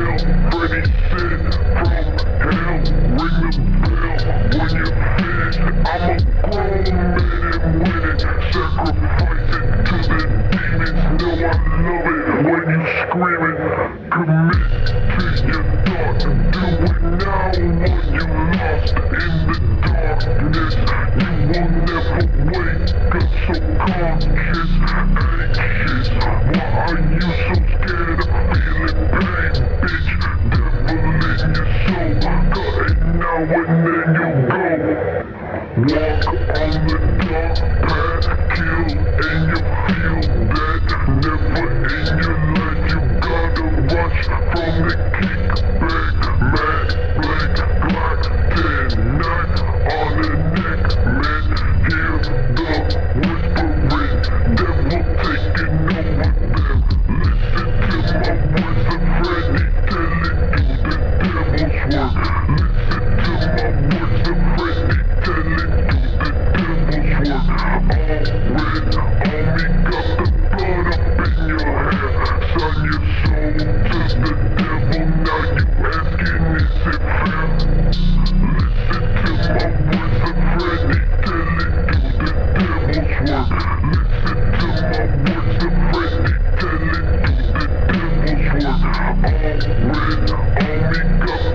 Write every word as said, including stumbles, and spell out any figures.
hell. Freddy said from hell, ring the bell when you're finished. I'm a grown man and winning, sacrificing to the demons. Know I love it when you screaming. Commit to your thoughts, do it now when you lost in the darkness. You will never wake up so conscious, anxious. Why are you so scared of feeling pain, bitch? Devil in your soul, cutting now and then you go. Walk on the dark path, kill and you feel that. Never in your life you gotta rush from the kickback. Mad black Glock ten, knife on the neck, man. Hear the whispering, devil taking over them. Listen to my words of Freddy, tell it do the devil's work. Listen to my words of Freddy, tell it do the devil's work. All red on me, got the blood up in your hair. Sign your soul to the devil, now you asking is it fair? Listen to my words of Freddy, tell it do the devil's work. Listen to my words of Freddy, tell it do the devil's work. All red on me, got